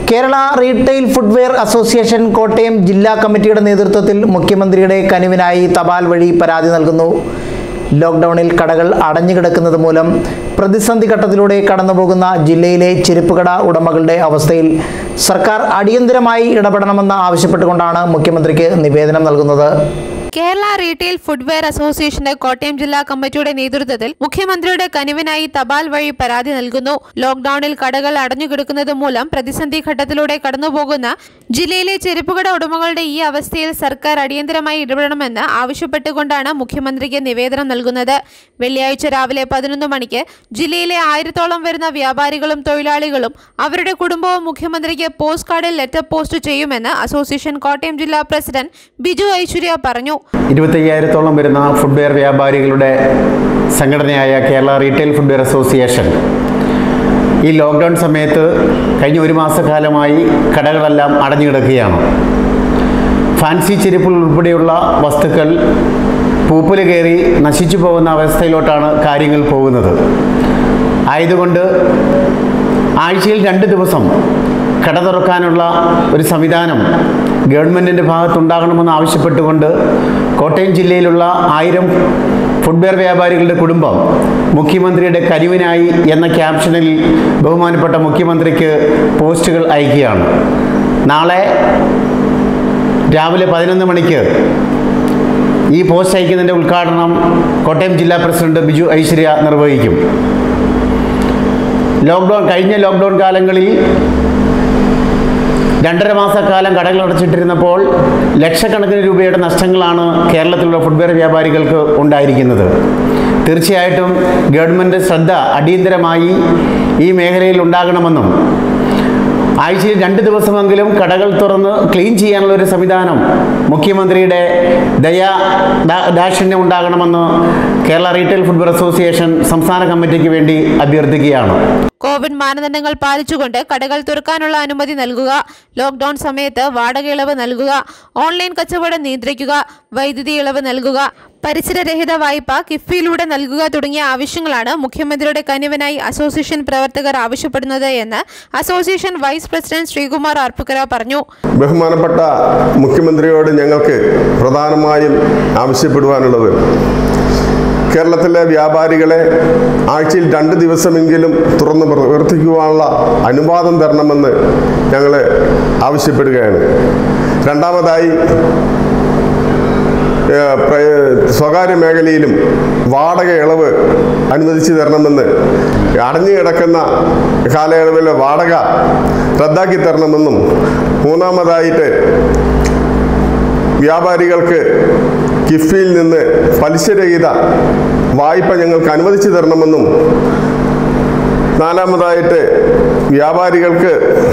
Kerala retail footwear association Kottayam ജില്ലാ കമ്മിറ്റിയുടെ നേതൃത്വത്തിൽ മുഖ്യമന്ത്രിയുടെ കനിവിനായി തപാൽ വഴി പരാതി നൽകുന്നു. ലോക്ക്ഡൌണിൽ കടകൾ അടഞ്ഞുകിടക്കുന്നത് മൂലം പ്രതിസന്ധി ഘട്ടത്തിലൂടെ കടന്നുപോകുന്ന ജില്ലയിലെ ചെരുപ്പുകട ഉടമകളുടെ അവസ്ഥയിൽ സർക്കാർ അടിയന്തരമായി ഇടപെടണമെന്ന് ആവശ്യപ്പെട്ടുകൊണ്ടാണ് മുഖ്യമന്ത്രിക്ക് നിവേദനം നൽകുന്നത്. കേരള റീറ്റെയിൽ ഫുട്വെയർ അസോസിയേഷന്റെ കോട്ടയം ജില്ലാ കമ്മിറ്റിയുടെ നേതൃത്വത്തിൽ മുഖ്യമന്ത്രിയുടെ കനിവിനായി തപാൽ വഴി പരാതി നൽകുന്നു. ലോക്ക്ഡൌണിൽ കടകൾ അടഞ്ഞുകിടക്കുന്നത് മൂലം പ്രതിസന്ധി ഘട്ടത്തിലൂടെ കടന്നുപോകുന്ന ജില്ലയിലെ ചെരുപ്പുകട ഉടമകളുടെ ഈ അവസ്ഥയിൽ സർക്കാർ അടിയന്തരമായി ഇടപെടണമെന്ന് ആവശ്യപ്പെട്ടുകൊണ്ടാണ് മുഖ്യമന്ത്രിക്ക് നിവേദനം നൽകുന്നത്. വെള്ളിയാഴ്ച രാവിലെ 11 മണിക്ക് ജില്ലയിലെ 1000-ഓളം വരുന്ന വ്യാപാരികളും തൊഴിലാളികളും അവരുടെ കുടുംബവും മുഖ്യമന്ത്രിക്ക് പോസ്റ്റ് കാർഡിൽ ലെറ്റർ പോസ്റ്റ് ചെയ്യുമെന്ന് അസോസിയേഷൻ കോട്ടയം ജില്ലാ പ്രസിഡന്റ് ബിജു ഐശ്വര്യ പറഞ്ഞു. 25,000-ഓളം വരുന്ന ഫുട്വെയർ വ്യാപാരികളുടെ സംഘടനയായ കേരള റീറ്റെയിൽ ഫുട്വെയർ അസോസിയേഷൻ ഈ ലോക്ക്ഡൗൺ സമയത്ത് കഴിഞ്ഞ ഒരു മാസക്കാലമായി കടകളെല്ലാം അടഞ്ഞുകിടക്കുകയാണ്. ഫാൻസി ചെരുപ്പുകൾ ഉൾപ്പെടെയുള്ള വസ്തുക്കൾ പൂപ്പല് കയറി നശിച്ചു പോകുന്ന അവസ്ഥയിലോട്ടാണ് കാര്യങ്ങൾ പോകുന്നത്. ആയതുകൊണ്ട് ആഴ്ചയിൽ 2 ദിവസം കട തുറക്കാനുള്ള ഒരു സംവിധാനം ഗവൺമെൻറ്റിൻ്റെ ഭാഗത്തുണ്ടാകണമെന്ന് ആവശ്യപ്പെട്ടുകൊണ്ട് കോട്ടയം ജില്ലയിലുള്ള 1000 ഫുട്വെയർ വ്യാപാരികളുടെ കുടുംബം മുഖ്യമന്ത്രിയുടെ കനിവിനായി എന്ന ക്യാപ്ഷനിൽ ബഹുമാനപ്പെട്ട മുഖ്യമന്ത്രിക്ക് പോസ്റ്റുകൾ അയക്കുകയാണ്. നാളെ രാവിലെ 11 മണിക്ക് ഈ പോസ്റ്റ് അയക്കുന്നതിൻ്റെ ഉദ്ഘാടനം കോട്ടയം ജില്ലാ പ്രസിഡന്റ് ബിജു ഐശ്വര്യ നിർവഹിക്കും. കഴിഞ്ഞ ലോക്ക്ഡൗൺ കാലങ്ങളിൽ 2.5 മാസക്കാലം കടകൾ അടച്ചിട്ടിരുന്നപ്പോൾ ലക്ഷക്കണക്കിന് രൂപയുടെ നഷ്ടങ്ങളാണ് കേരളത്തിലുള്ള ഫുട്വെയർ വ്യാപാരികൾക്ക് ഉണ്ടായിരിക്കുന്നത്. തീർച്ചയായിട്ടും ഗവൺമെൻറ് ശ്രദ്ധ അടിയന്തരമായി ഈ മേഖലയിൽ ഉണ്ടാകണമെന്നും ആഴ്ചയിൽ 2 ദിവസമെങ്കിലും കടകൾ തുറന്ന് ക്ലീൻ ചെയ്യാനുള്ള ഒരു സംവിധാനം മുഖ്യമന്ത്രിയുടെ ദാക്ഷിണ്യം ഉണ്ടാകണമെന്ന് കേരള റീറ്റെയിൽ ഫുട്വെയർ അസോസിയേഷൻ സംസ്ഥാന കമ്മിറ്റിക്ക് വേണ്ടി അഭ്യർത്ഥിക്കുകയാണ്. കോവിഡ് മാനദണ്ഡങ്ങൾ പാലിച്ചുകൊണ്ട് കടകൾ തുറക്കാനുള്ള അനുമതി നൽകുക, ലോക്ക്ഡൌൺ സമയത്ത് വാടക ഇളവ് നൽകുക, ഓൺലൈൻ കച്ചവടം നിയന്ത്രിക്കുക, വൈദ്യുതി ഇളവ് നൽകുക, പരിസരരഹിത വായ്പ കിഫ്ബിയിലൂടെ നൽകുക തുടങ്ങിയ ആവശ്യങ്ങളാണ് മുഖ്യമന്ത്രിയുടെ കനിവിനായി അസോസിയേഷൻ പ്രവർത്തകർ ആവശ്യപ്പെടുന്നത് എന്ന് association vice president Sreekumar Arpookara പറഞ്ഞു. ബഹുമാനപ്പെട്ട മുഖ്യമന്ത്രിയോട് ഞങ്ങൾക്ക് പ്രധാനമായും ആവശ്യപ്പെടുവാനുള്ളത് കേരളത്തിലെ വ്യാപാരികളെ ആഴ്ചയിൽ 2 ദിവസമെങ്കിലും തുറന്ന് പ്രവർത്തിക്കുവാനുള്ള അനുവാദം തരണമെന്ന് ഞങ്ങൾ ആവശ്യപ്പെടുകയാണ്. രണ്ടാമതായി സ്വകാര്യ മേഖലയിലും വാടക ഇളവ് അനുവദിച്ചു തരണമെന്ന്, അടഞ്ഞു കിടക്കുന്ന കാലയളവിലെ വാടക റദ്ദാക്കി തരണമെന്നും, മൂന്നാമതായിട്ട് വ്യാപാരികൾക്ക് കിഫ്ബിയിൽ നിന്ന് പലിശരഹിത വായ്പ ഞങ്ങൾക്ക് അനുവദിച്ചു തരണമെന്നും, നാലാമതായിട്ട് വ്യാപാരികൾക്ക്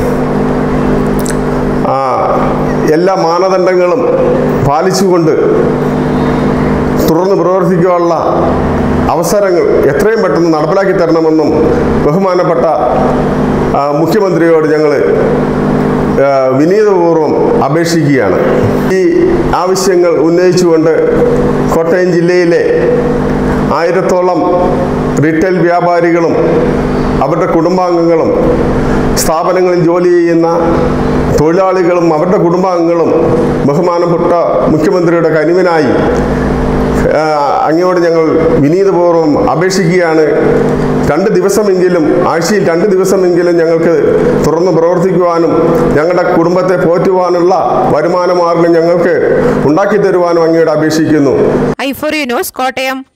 എല്ലാ മാനദണ്ഡങ്ങളും പാലിച്ചുകൊണ്ട് തുറന്ന് പ്രവർത്തിക്കാനുള്ള അവസരങ്ങൾ എത്രയും പെട്ടെന്ന് നടപ്പിലാക്കി തരണമെന്നും ബഹുമാനപ്പെട്ട മുഖ്യമന്ത്രിയോട് ഞങ്ങൾ വിനീതപൂർവ്വം അപേക്ഷിക്കുകയാണ്. ഈ ആവശ്യങ്ങൾ ഉന്നയിച്ചുകൊണ്ട് കോട്ടയം ജില്ലയിലെ 1000-ഓളം റീറ്റെയിൽ വ്യാപാരികളും അവരുടെ കുടുംബാംഗങ്ങളും, സ്ഥാപനങ്ങളിൽ ജോലി ചെയ്യുന്ന തൊഴിലാളികളും അവരുടെ കുടുംബാംഗങ്ങളും ബഹുമാനപ്പെട്ട മുഖ്യമന്ത്രിയുടെ കനിവിനായി അങ്ങയോട് ഞങ്ങൾ വിനീതപൂർവ്വം അപേക്ഷിക്കുകയാണ്. 2 ദിവസമെങ്കിലും, ആഴ്ചയിൽ 2 ദിവസമെങ്കിലും ഞങ്ങൾക്ക് തുറന്ന് പ്രവർത്തിക്കുവാനും ഞങ്ങളുടെ കുടുംബത്തെ പോറ്റുവാനുള്ള വരുമാന മാർഗം ഞങ്ങൾക്ക് ഉണ്ടാക്കി തരുവാനും അങ്ങയോട് അപേക്ഷിക്കുന്നു. ഐഫോറി ന്യൂസ്, കോട്ടയം.